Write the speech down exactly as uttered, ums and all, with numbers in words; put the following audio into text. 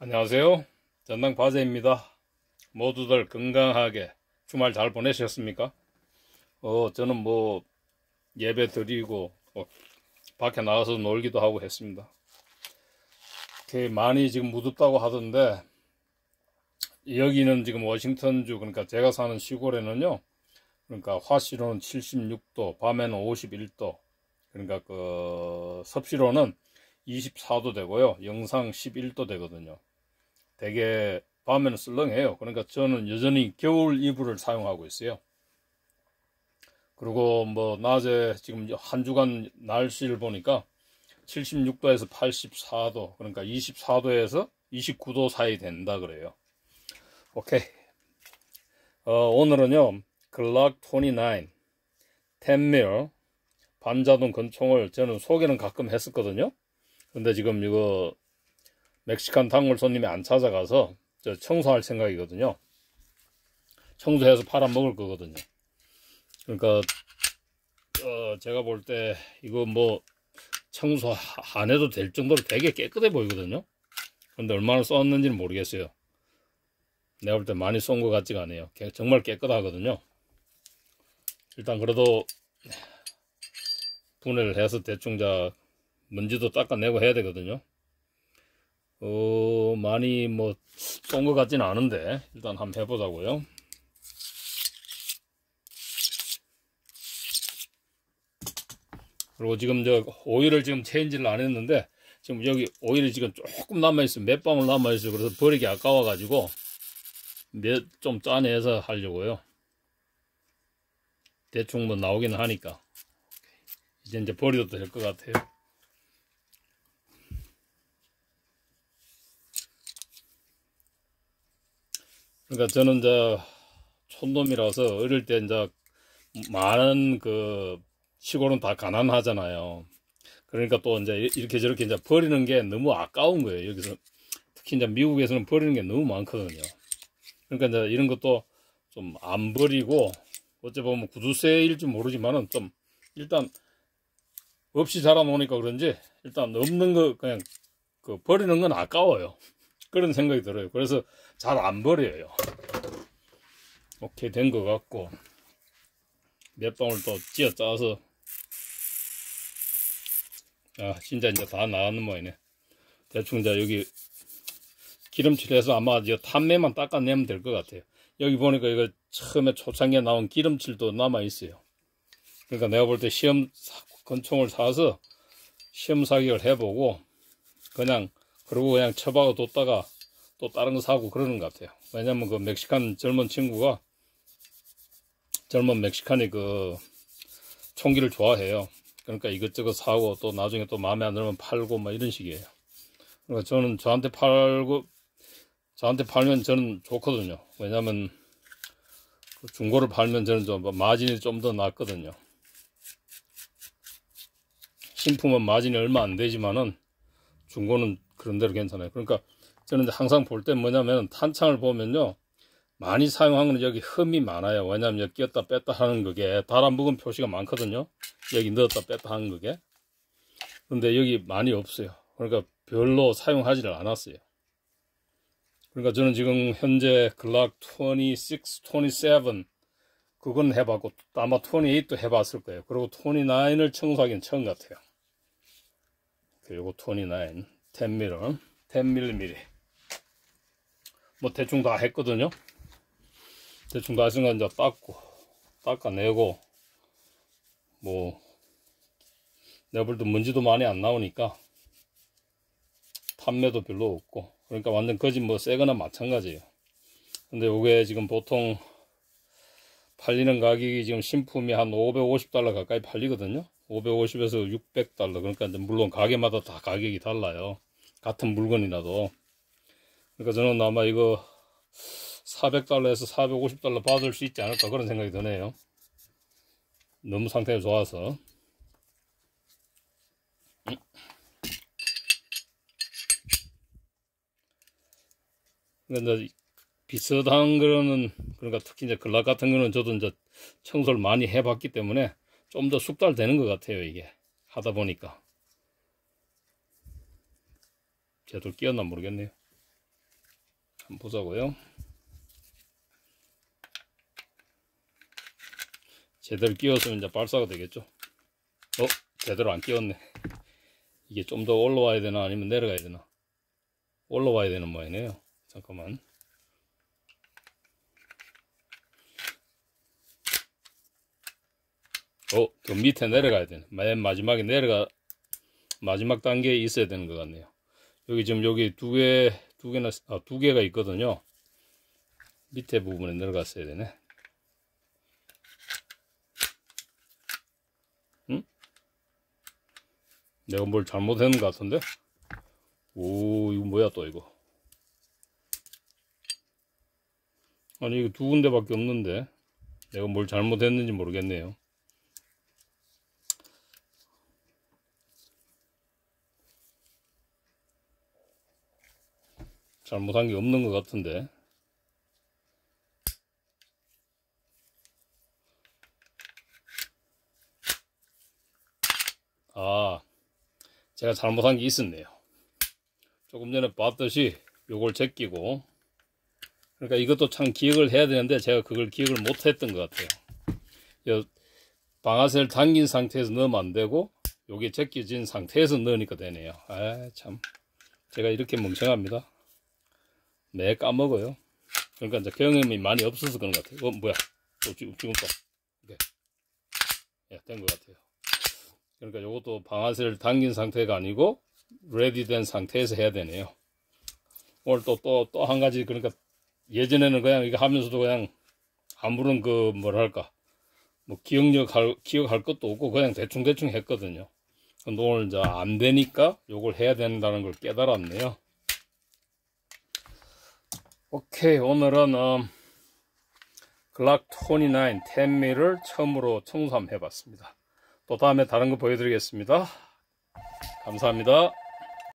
안녕하세요. 전당 바제입니다. 모두들 건강하게 주말 잘 보내셨습니까? 어, 저는 뭐 예배 드리고 뭐 밖에 나가서 놀기도 하고 했습니다. 이렇게 많이 지금 무덥다고 하던데 여기는 지금 워싱턴주, 그러니까 제가 사는 시골에는요, 그러니까 화씨로는 칠십육 도, 밤에는 오십일 도, 그러니까 그 섭씨로는 이십사 도 되고요, 영상 십일 도 되거든요. 되게 밤에는 썰렁해요. 그러니까 저는 여전히 겨울 이불을 사용하고 있어요. 그리고 뭐 낮에 지금 한 주간 날씨를 보니까 칠십육 도에서 팔십사 도, 그러니까 이십사 도에서 이십구 도 사이 된다 그래요. 오케이. 어, 오늘은요, 글락 이십구, 텐밀 반자동 권총을 저는 소개는 가끔 했었거든요. 근데 지금 이거 멕시칸 단골 손님이 안 찾아가서 저 청소할 생각이거든요. 청소해서 팔아 먹을 거거든요. 그러니까 어 제가 볼 때 이거 뭐 청소 안 해도 될 정도로 되게 깨끗해 보이거든요. 근데 얼마나 썼는지는 모르겠어요. 내가 볼 때 많이 쏜 것 같지가 않아요. 정말 깨끗하거든요. 일단 그래도 분해를 해서 대충 자 먼지도 닦아내고 해야 되거든요. 어, 많이 뭐 쏜 것 같지는 않은데 일단 한번 해보자고요. 그리고 지금 저 오일을 지금 체인지를 안 했는데 지금 여기 오일이 지금 조금 남아있어요. 몇 방울 남아있어요. 그래서 버리기 아까워 가지고 몇 좀 짜내서 하려고요. 대충 뭐 나오기는 하니까 이제 이제 버려도 될 것 같아요. 그러니까 저는 이제 촌놈이라서 어릴 때 이제 많은 그 시골은 다 가난하잖아요. 그러니까 또 이제 이렇게 저렇게 이제 버리는 게 너무 아까운 거예요. 여기서 특히 이제 미국에서는 버리는 게 너무 많거든요. 그러니까 이제 이런 것도 좀 안 버리고 어째 보면 구두쇠일지 모르지만은 좀 일단 없이 자라놓으니까 그런지 일단 없는 거 그냥 그 버리는 건 아까워요. 그런 생각이 들어요. 그래서 잘 안 버려요. 오케이, 된 것 같고 몇 방울 또 찧어 짜서 아 진짜 이제 다 나왔는 모양이네. 대충 이제 여기 기름칠해서 아마 이 탄매만 닦아내면 될 것 같아요. 여기 보니까 이거 처음에 초창기에 나온 기름칠도 남아 있어요. 그러니까 내가 볼 때 시험 권총을 사서 시험 사격을 해보고 그냥 그러고 그냥 처박아 뒀다가 또 다른 거 사고 그러는 것 같아요. 왜냐면 그 멕시칸 젊은 친구가 젊은 멕시칸이 그 총기를 좋아해요. 그러니까 이것저것 사고 또 나중에 또 마음에 안 들면 팔고 뭐 이런 식이에요. 그러니까 저는 저한테 팔고 저한테 팔면 저는 좋거든요. 왜냐면 중고를 팔면 저는 좀 마진이 좀 더 낫거든요. 신품은 마진이 얼마 안 되지만은 중고는 그런대로 괜찮아요. 그러니까 저는 항상 볼 때 뭐냐면 탄창을 보면요, 많이 사용한 건 여기 흠이 많아요. 왜냐면 여기 끼었다 뺐다 하는 그게 달아묵은 표시가 많거든요. 여기 넣었다 뺐다 하는 그게. 근데 여기 많이 없어요. 그러니까 별로 사용하지를 않았어요. 그러니까 저는 지금 현재 글락 이십육, 이십칠 그건 해봤고 아마 이십팔도 해봤을 거예요. 그리고 이십구을 청소하기는 처음 같아요. 그리고 이십구, 텐밀, 텐 밀리미터. 뭐 대충 다 했거든요. 대충 다 했으니까 이제 닦고 닦아내고 뭐 내가 볼 때 먼지도 많이 안 나오니까 탄매도 별로 없고, 그러니까 완전 거짓 뭐 새거나 마찬가지예요. 근데 이게 지금 보통 팔리는 가격이 지금 신품이 한 오백오십 달러 가까이 팔리거든요. 오백오십에서 육백 달러. 그러니까 이제 물론 가게마다 다 가격이 달라요. 같은 물건이라도. 그러니까 저는 아마 이거 사백 달러에서 사백오십 달러 받을 수 있지 않을까 그런 생각이 드네요. 너무 상태가 좋아서. 근데 비슷한 거는, 그러니까 특히 이제 글락 같은 거는 저도 이제 청소를 많이 해봤기 때문에 좀 더 숙달되는 것 같아요. 이게 하다 보니까 제대로 끼었나 모르겠네요. 한번 보자고요. 제대로 끼웠으면 이제 발사가 되겠죠. 어? 제대로 안 끼웠네. 이게 좀 더 올라와야 되나 아니면 내려가야 되나? 올라와야 되는 모양이네요. 잠깐만. 어, 더 밑에 내려가야 되네. 맨 마지막에 내려가, 마지막 단계에 있어야 되는 것 같네요. 여기 지금 여기 두 개, 두 개나, 아, 두 개가 있거든요. 밑에 부분에 내려갔어야 되네. 응? 내가 뭘 잘못했는 것 같은데? 오, 이거 뭐야 또 이거. 아니, 이거 두 군데밖에 없는데. 내가 뭘 잘못했는지 모르겠네요. 잘못한 게 없는 것 같은데. 아, 제가 잘못한 게 있었네요. 조금 전에 봤듯이 요걸 제끼고, 그러니까 이것도 참 기억을 해야 되는데 제가 그걸 기억을 못 했던 것 같아요. 요 방아쇠를 당긴 상태에서 넣으면 안 되고 요게 제껴진 상태에서 넣으니까 되네요. 아, 참 제가 이렇게 멍청합니다. 매 까먹어요. 그러니까 이제 경험이 많이 없어서 그런 것 같아요. 어, 뭐야? 또 지금 지금 또 이렇게 예, 된 것 같아요. 그러니까 요것도 방아쇠를 당긴 상태가 아니고 레디 된 상태에서 해야 되네요. 오늘 또 또 또 한 가지, 그러니까 예전에는 그냥 이거 하면서도 그냥 아무런 그 뭐랄까 뭐 기억력 할 기억할 것도 없고 그냥 대충 대충 했거든요. 근데 오늘 이제 안 되니까 요걸 해야 된다는 걸 깨달았네요. 오케이, 오늘은 음, 글락 이십구 텐 밀을 처음으로 청소 한번 해봤습니다. 또 다음에 다른 거 보여드리겠습니다. 감사합니다.